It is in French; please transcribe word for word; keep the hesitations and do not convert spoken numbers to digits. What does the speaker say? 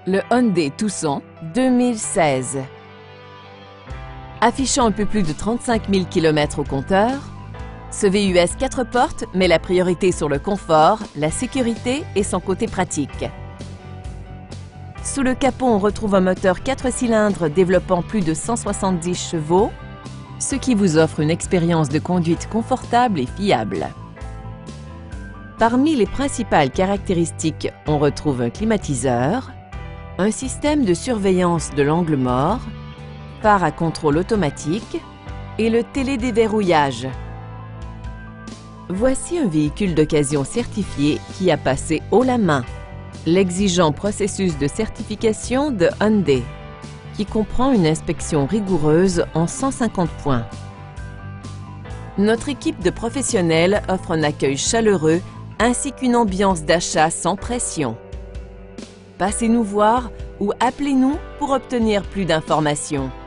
Le Hyundai Tucson deux mille seize. Affichant un peu plus de trente-cinq mille kilomètres au compteur, ce V U S quatre portes met la priorité sur le confort, la sécurité et son côté pratique. Sous le capot, on retrouve un moteur quatre cylindres développant plus de cent soixante-dix chevaux, ce qui vous offre une expérience de conduite confortable et fiable. Parmi les principales caractéristiques, on retrouve un climatiseur, un système de surveillance de l'angle mort, phare à contrôle automatique et le télédéverrouillage. Voici un véhicule d'occasion certifié qui a passé haut la main l'exigeant processus de certification de Hyundai, qui comprend une inspection rigoureuse en cent cinquante points. Notre équipe de professionnels offre un accueil chaleureux ainsi qu'une ambiance d'achat sans pression. Passez nous voir ou appelez-nous pour obtenir plus d'informations.